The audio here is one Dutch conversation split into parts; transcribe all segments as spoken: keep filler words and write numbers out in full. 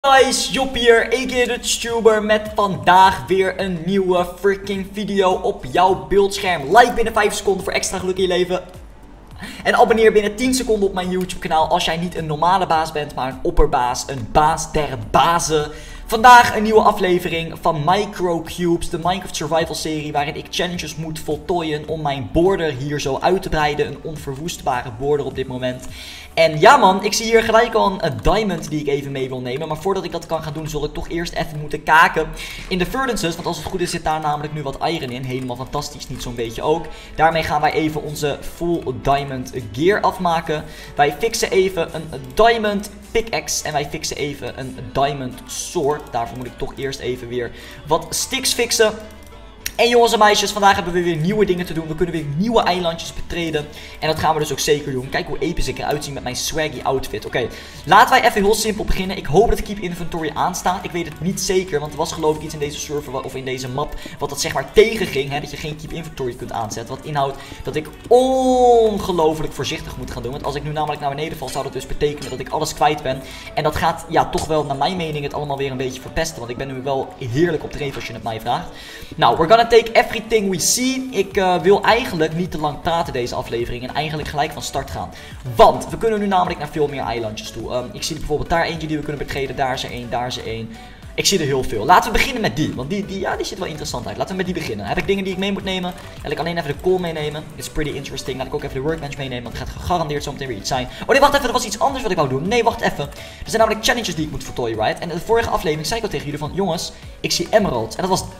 Guys, Job hier, a k a de Tuber, met vandaag weer een nieuwe freaking video op jouw beeldscherm. Like binnen vijf seconden voor extra geluk in je leven. En abonneer binnen tien seconden op mijn YouTube kanaal als jij niet een normale baas bent, maar een opperbaas, een baas der bazen. Vandaag een nieuwe aflevering van Microcubes, de Minecraft Survival serie, waarin ik challenges moet voltooien om mijn border hier zo uit te breiden. Een onverwoestbare border op dit moment. En ja man, ik zie hier gelijk al een diamond die ik even mee wil nemen. Maar voordat ik dat kan gaan doen, zal ik toch eerst even moeten kaken in de furnaces. Want als het goed is zit daar namelijk nu wat iron in. Helemaal fantastisch, niet zo'n beetje ook. Daarmee gaan wij even onze full diamond gear afmaken. Wij fixen even een diamond pickaxe en wij fixen even een diamond sword. Daarvoor moet ik toch eerst even weer wat sticks fixen. En jongens en meisjes, vandaag hebben we weer nieuwe dingen te doen. We kunnen weer nieuwe eilandjes betreden. En dat gaan we dus ook zeker doen. Kijk hoe episch ik eruit zie met mijn swaggy outfit. Oké, okay. Laten wij even heel simpel beginnen. Ik hoop dat de keep inventory aanstaat. Ik weet het niet zeker, want er was geloof ik iets in deze server of in deze map wat dat zeg maar tegenging. Hè, dat je geen keep inventory kunt aanzetten. Wat inhoudt dat ik ongelooflijk voorzichtig moet gaan doen. Want als ik nu namelijk naar beneden val, zou dat dus betekenen dat ik alles kwijt ben. En dat gaat ja toch wel naar mijn mening het allemaal weer een beetje verpesten. Want ik ben nu wel heerlijk op dreef als je het mij vraagt. Nou, we're gonna take everything we see. Ik uh, wil eigenlijk niet te lang praten deze aflevering en eigenlijk gelijk van start gaan. Want we kunnen nu namelijk naar veel meer eilandjes toe. Um, ik zie er bijvoorbeeld daar eentje die we kunnen betreden. Daar is er één, daar is er één. Ik zie er heel veel. Laten we beginnen met die. Want die, die, ja, die ziet wel interessant uit. Laten we met die beginnen. Heb ik dingen die ik mee moet nemen? Laat ik alleen even de coal meenemen. It's pretty interesting. Laat ik ook even de workbench meenemen. Want er gaat gegarandeerd zo meteen weer iets zijn. Oh nee, wacht even. Er was iets anders wat ik wou doen. Nee, wacht even. Er zijn namelijk challenges die ik moet voltooien, right? En in de vorige aflevering zei ik al tegen jullie van... Jongens, ik zie emeralds. En dat was...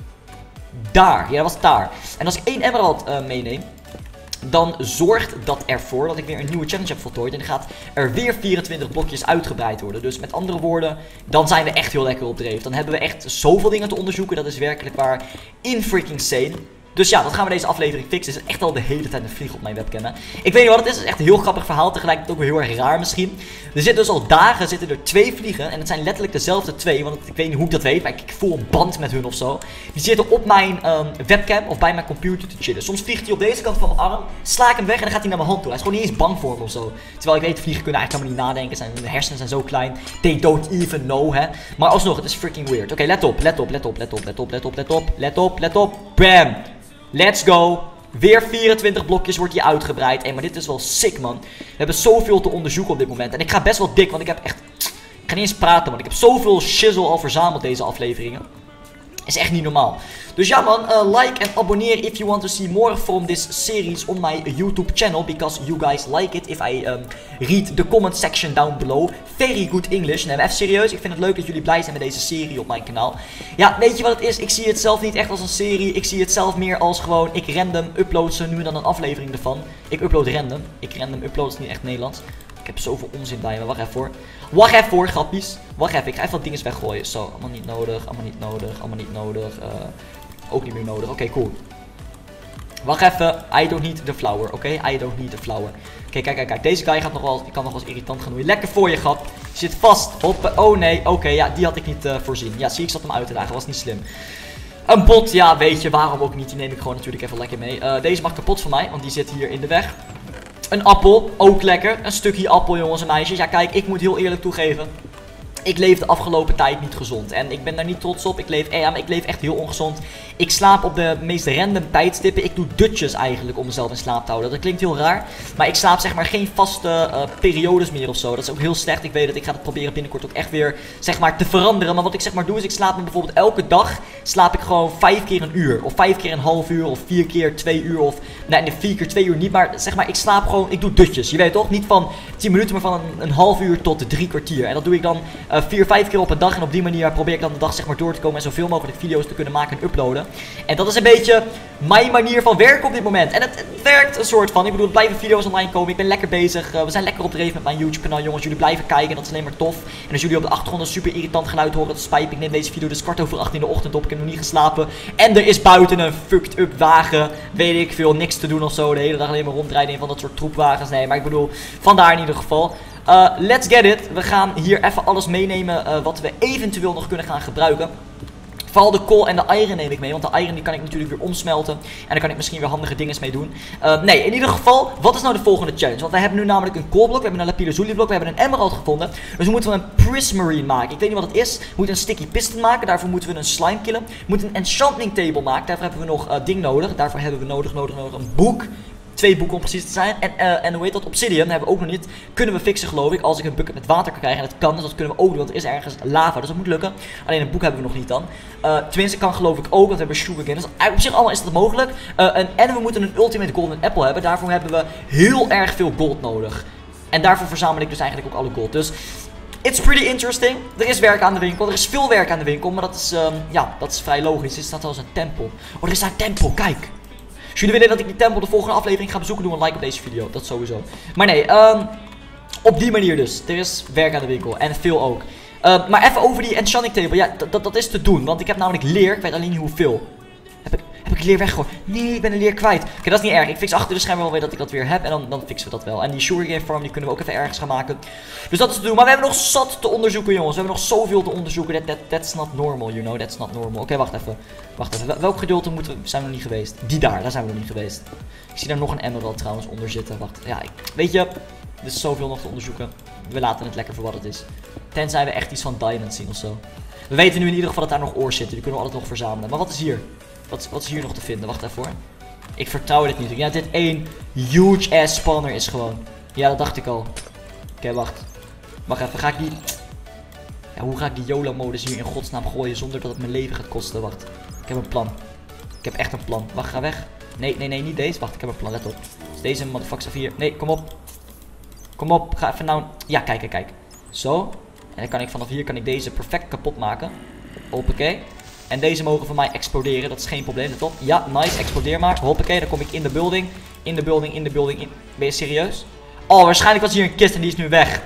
daar. Ja, dat was daar. En als ik één emerald uh, meeneem... dan zorgt dat ervoor dat ik weer een nieuwe challenge heb voltooid. En dan gaat er weer vierentwintig blokjes uitgebreid worden. Dus met andere woorden, dan zijn we echt heel lekker op dreef. Dan hebben we echt zoveel dingen te onderzoeken. Dat is werkelijk waar in freaking sane. Dus ja, dat gaan we deze aflevering fixen. Het is echt al de hele tijd een vlieg op mijn webcam. Hè. Ik weet niet wat het is. Het is echt een heel grappig verhaal. Tegelijkertijd ook weer heel erg raar misschien. Er zitten dus al dagen zitten er twee vliegen. En het zijn letterlijk dezelfde twee. Want ik weet niet hoe ik dat weet. Maar ik voel een band met hun of zo. Die zitten op mijn um, webcam of bij mijn computer te chillen. Soms vliegt hij op deze kant van mijn arm. Sla ik hem weg en dan gaat hij naar mijn hand toe. Hij is gewoon niet eens bang voor me of zo. Terwijl ik weet, vliegen kunnen eigenlijk helemaal niet nadenken. Zijn, de hersenen zijn zo klein. They don't even know, hè. Maar alsnog, het is freaking weird. Oké, okay, let op, let op, let op, let op, let op, let op, let op, let op, let op. Bam! Let's go. Weer vierentwintig blokjes wordt hier uitgebreid. Hey, maar dit is wel sick, man. We hebben zoveel te onderzoeken op dit moment. En ik ga best wel dik, want ik heb echt... Ik ga niet eens praten, want ik heb zoveel shizzle al verzameld deze afleveringen. Is echt niet normaal. Dus ja man, uh, like en abonneer if you want to see more from this series on my YouTube channel. Because you guys like it if I um, read the comment section down below. Very good English. Nee, maar even serieus. Ik vind het leuk dat jullie blij zijn met deze serie op mijn kanaal. Ja, weet je wat het is? Ik zie het zelf niet echt als een serie. Ik zie het zelf meer als gewoon, ik random upload ze nu en dan een aflevering ervan. Ik upload random. Ik random upload, is niet echt Nederlands. Ik heb zoveel onzin bij me. Wacht even voor. Wacht even voor, grappies. Wacht even. Ik ga even wat dingen weggooien. Zo, allemaal niet nodig. Allemaal niet nodig. Allemaal niet nodig. Uh, ook niet meer nodig. Oké, okay, cool. Wacht even. I don't need the flower. Oké, okay? I don't need the flower. Oké, okay, kijk, kijk, kijk. Deze guy gaat nog wel, ik kan nog wel eens irritant gaan doen. Lekker voor je, grap. Je zit vast. Hoppen. Oh nee. Oké, okay, ja, die had ik niet uh, voorzien. Ja, zie ik zat hem uit te dagen. Was niet slim. Een bot, ja, weet je. Waarom ook niet? Die neem ik gewoon natuurlijk even lekker mee. Uh, deze mag kapot van mij, want die zit hier in de weg. Een appel, ook lekker. Een stukje appel, jongens en meisjes. Ja, kijk, ik moet heel eerlijk toegeven. Ik leef de afgelopen tijd niet gezond. En ik ben daar niet trots op. Ik leef, eh, ja, maar ik leef echt heel ongezond. Ik slaap op de meest random tijdstippen. Ik doe dutjes eigenlijk om mezelf in slaap te houden. Dat klinkt heel raar. Maar ik slaap zeg maar geen vaste uh, periodes meer of zo. Dat is ook heel slecht. Ik weet dat ik ga het proberen binnenkort ook echt weer zeg maar te veranderen. Maar wat ik zeg maar doe is ik slaap me bijvoorbeeld elke dag. Slaap ik gewoon vijf keer een uur. Of vijf keer een half uur. Of vier keer twee uur. Of nee, nee vier keer twee uur niet. Maar zeg maar ik slaap gewoon. Ik doe dutjes. Je weet toch? Niet van tien minuten maar van een, een half uur tot drie kwartier. En dat doe ik dan uh, vier, vijf keer op een dag. En op die manier probeer ik dan de dag zeg maar door te komen. En zoveel mogelijk video's te kunnen maken en uploaden. En dat is een beetje mijn manier van werken op dit moment. En het, het werkt een soort van. Ik bedoel, er blijven video's online komen. Ik ben lekker bezig. Uh, we zijn lekker op dreef met mijn YouTube kanaal, jongens. Jullie blijven kijken. Dat is alleen maar tof. En als jullie op de achtergrond een super irritant geluid horen, dat spijt me. Ik neem deze video dus kwart over acht in de ochtend op. Ik heb nog niet geslapen. En er is buiten een fucked up wagen. Weet ik veel. Niks te doen of zo. De hele dag alleen maar rondrijden in van dat soort troepwagens. Nee, maar ik bedoel, vandaar in ieder geval. Uh, let's get it. We gaan hier even alles meenemen uh, wat we eventueel nog kunnen gaan gebruiken. Vooral de coal en de iron neem ik mee, want de iron die kan ik natuurlijk weer omsmelten. En daar kan ik misschien weer handige dingen mee doen. Uh, nee, in ieder geval, wat is nou de volgende challenge? Want wij hebben nu namelijk een coal blok, we hebben een lapidolazuli blok, we hebben een emerald gevonden. Dus we moeten een prismarine maken. Ik weet niet wat het is. We moeten een sticky piston maken, daarvoor moeten we een slime killen. We moeten een enchanting table maken, daarvoor hebben we nog uh, ding nodig. Daarvoor hebben we nodig, nodig, nodig een boek. Twee boeken om precies te zijn. En, uh, en hoe heet dat? Obsidian hebben we ook nog niet. Kunnen we fixen geloof ik. Als ik een bucket met water kan krijgen. En dat kan. Dus dat kunnen we ook doen. Want er is ergens lava. Dus dat moet lukken. Alleen een boek hebben we nog niet dan. Uh, tenminste kan geloof ik ook. Want we hebben sugarcane. Dus op zich allemaal is dat mogelijk. Uh, en, en we moeten een ultimate golden apple hebben. Daarvoor hebben we heel erg veel gold nodig. En daarvoor verzamel ik dus eigenlijk ook alle gold. Dus it's pretty interesting. Er is werk aan de winkel. Er is veel werk aan de winkel. Maar dat is, um, ja, dat is vrij logisch. Er staat wel eens een tempel. Oh, er is daar een tempel. Kijk. Als jullie willen dat ik die tempel de volgende aflevering ga bezoeken, doe een like op deze video. Dat sowieso. Maar nee, um, op die manier dus. Er is werk aan de winkel. En veel ook. Uh, maar even over die enchanting table. Ja, dat is te doen. Want ik heb namelijk leer. Ik weet alleen niet hoeveel. Heb ik, heb ik leer weggegooid? Nee, ik ben de leer kwijt. Oké, okay, dat is niet erg. Ik fix achter de schermen wel weer dat ik dat weer heb. En dan, dan fixen we dat wel. En die sugarcane farm die kunnen we ook even ergens gaan maken. Dus dat is te doen. Maar we hebben nog zat te onderzoeken, jongens. We hebben nog zoveel te onderzoeken. That, that, that's not normal, you know. That's not normal. Oké, okay, wacht even. Wacht even. Welk gedeelte moeten we, zijn we nog niet geweest? Die daar. Daar zijn we nog niet geweest. Ik zie daar nog een emerald trouwens onder zitten. Wacht. Ja, ik, weet je. Er is zoveel nog te onderzoeken. We laten het lekker voor wat het is. Tenzij we echt iets van diamonds zien of zo. We weten nu in ieder geval dat daar nog oors zitten. Die kunnen we altijd nog verzamelen. Maar wat is hier? Wat, wat is hier nog te vinden? Wacht even hoor. Ik vertrouw dit niet. Ja, dit één huge ass spawner is gewoon. Ja, dat dacht ik al. Oké, okay, wacht. Wacht even. Ga ik die... Ja, hoe ga ik die YOLO-modus hier in godsnaam gooien zonder dat het mijn leven gaat kosten? Wacht. Ik heb een plan. Ik heb echt een plan. Wacht, ga weg. Nee, nee, nee, niet deze. Wacht, ik heb een plan. Let op. Dus deze motherfucker hier. Nee, kom op. Kom op. Ga even nou... Ja, kijk, kijk, kijk. Zo. En dan kan ik vanaf hier kan ik deze perfect kapot maken. Hoppakee. En deze mogen van mij exploderen, dat is geen probleem, let op. Ja, nice, explodeer maar. Hoppakee, dan kom ik in de building. In de building, in de building. In... Ben je serieus? Oh, waarschijnlijk was hier een kist en die is nu weg.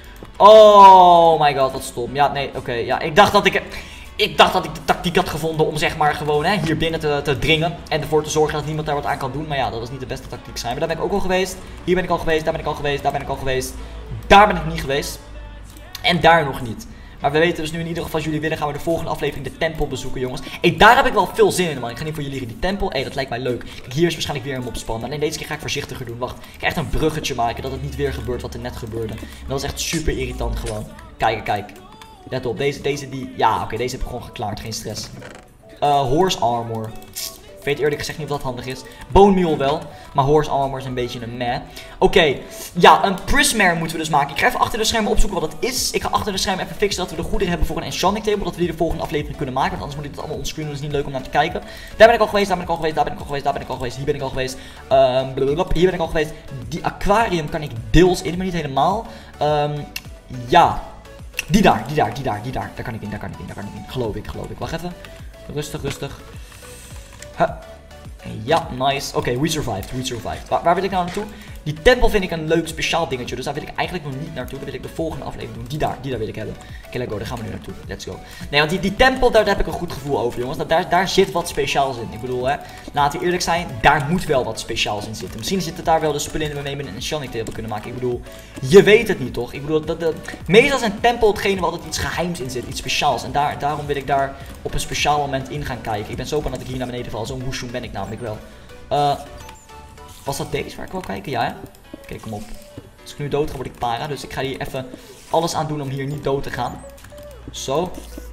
Oh my god, wat stom. Ja, nee, oké. Okay, ja, ik dacht dat ik... Ik dacht dat ik de tactiek had gevonden om zeg maar gewoon hè, hier binnen te, te dringen. En ervoor te zorgen dat niemand daar wat aan kan doen. Maar ja, dat was niet de beste tactiek zijn. Maar daar ben ik ook al geweest. Hier ben ik al geweest, daar ben ik al geweest, daar ben ik al geweest. Daar ben ik niet geweest. En daar nog niet. Maar we weten dus nu in ieder geval, als jullie willen, gaan we de volgende aflevering de tempel bezoeken, jongens. Hey, daar heb ik wel veel zin in, man. Ik ga niet voor jullie liggen. Die tempel, hey, dat lijkt mij leuk. Kijk, hier is waarschijnlijk weer een mob spawn. Alleen deze keer ga ik voorzichtiger doen. Wacht, ik ga echt een bruggetje maken, dat het niet weer gebeurt wat er net gebeurde. En dat is echt super irritant gewoon. Kijk, kijk. Let op, deze, deze die... Ja, oké, okay, deze heb ik gewoon geklaard, geen stress. Uh, horse armor. Ik weet eerlijk gezegd niet of dat handig is. Bone meal wel. Maar horse armor is een beetje een meh. Oké. Okay. Ja, een prismare moeten we dus maken. Ik ga even achter de schermen opzoeken wat het is. Ik ga achter de schermen even fixen dat we de goederen hebben voor een enchanting table. Dat we die de volgende aflevering kunnen maken. Want anders moet ik het allemaal onscreen doen. Dat is niet leuk om naar te kijken. Daar ben ik al geweest. Daar ben ik al geweest. Daar ben ik al geweest. Daar ben ik al geweest. Hier ben ik al geweest. Um, blablabla. Hier ben ik al geweest. Die aquarium kan ik deels in, maar niet helemaal. Um, ja. Die daar. Die daar. Die daar. Die daar. Daar kan ik in. Daar kan ik in. Daar kan ik in. Geloof ik. Geloof ik. Wacht even. Rustig. Rustig. Huh. Ja, nice. Oké, okay, we survived. We survived. Waar, waar wil ik nou naartoe? Die tempel vind ik een leuk speciaal dingetje. Dus daar wil ik eigenlijk nog niet naartoe. Daar wil ik de volgende aflevering doen. Die daar. Die daar wil ik hebben. Oké, okay, let's go. Daar gaan we nu naartoe. Let's go. Nee, want die, die tempel, daar, daar heb ik een goed gevoel over, jongens. Daar, daar zit wat speciaals in. Ik bedoel, hè. Laten we eerlijk zijn. Daar moet wel wat speciaals in zitten. Misschien zitten daar wel de spullen in waarmee we een enchanting table kunnen maken. Ik bedoel, je weet het niet, toch? Ik bedoel, dat, dat, meestal is een tempel hetgene waar altijd iets geheims in zit. Iets speciaals. En daar, daarom wil ik daar op een speciaal moment in gaan kijken. Ik ben zo bang dat ik hier naar beneden val. Zo'n woeshoen ben ik namelijk wel. Uh, was dat deze waar ik wil kijken? Ja, hè? Oké, okay, kom op. Als ik nu dood ga, word ik para. Dus ik ga hier even alles aan doen om hier niet dood te gaan. Zo.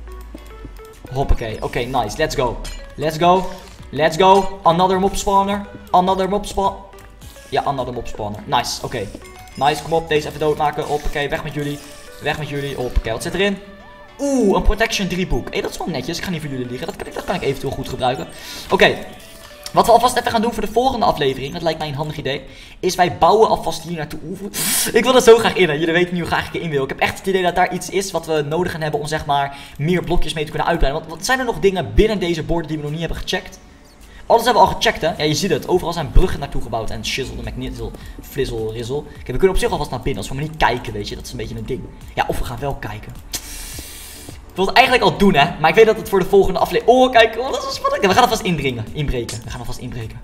Hoppakee. Oké, okay, nice. Let's go. Let's go. Let's go. Another mob spawner. Another mob spawn. Ja, another mob spawner. Nice. Oké. Okay. Nice, kom op. Deze even doodmaken. Hoppakee, weg met jullie. Weg met jullie. Hoppakee, wat zit erin? Oeh, een protection drie boek. Hé, hey, dat is wel netjes. Ik ga niet voor jullie liegen. Dat kan ik, dat kan ik eventueel goed gebruiken. Oké. Okay. Wat we alvast even gaan doen voor de volgende aflevering, dat lijkt mij een handig idee, is wij bouwen alvast hier naartoe. Ik wil er zo graag in, hè. Jullie weten nu hoe graag ik erin wil. Ik heb echt het idee dat daar iets is wat we nodig gaan hebben om zeg maar meer blokjes mee te kunnen uitbreiden. Want wat zijn er nog dingen binnen deze borden die we nog niet hebben gecheckt? Alles hebben we al gecheckt, hè. Ja, je ziet het. Overal zijn bruggen naartoe gebouwd. En shizzle, de magnetisel, flizzle, rizzle. Kijk, we kunnen op zich alvast naar binnen als we maar niet kijken, weet je. Dat is een beetje een ding. Ja, of we gaan wel kijken. Ik wil het eigenlijk al doen, hè. Maar ik weet dat het voor de volgende aflevering... Oh, kijk. Oh, dat is spannend. We gaan alvast indringen. Inbreken. We gaan alvast inbreken.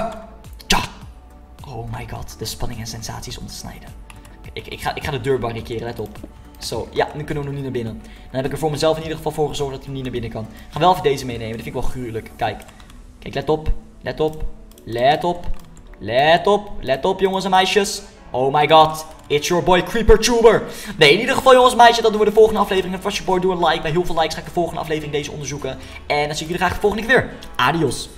Ja. Oh my god. De spanning en sensaties om te snijden. Ik, ik, ga, ik ga de deur barriceren. Let op. Zo, ja, nu kunnen we nog niet naar binnen. Dan heb ik er voor mezelf in ieder geval voor gezorgd dat hij niet naar binnen kan. Ik ga wel even deze meenemen, dat vind ik wel gruwelijk. Kijk, kijk, let op, let op, let op, let op, let op jongens en meisjes. Oh my god, it's your boy CreeperTuber. Nee, in ieder geval jongens en meisjes, dat doen we de volgende aflevering. En vast je boy, doe een like. Bij heel veel likes ga ik de volgende aflevering deze onderzoeken. En dan zie ik jullie graag de volgende keer weer. Adios.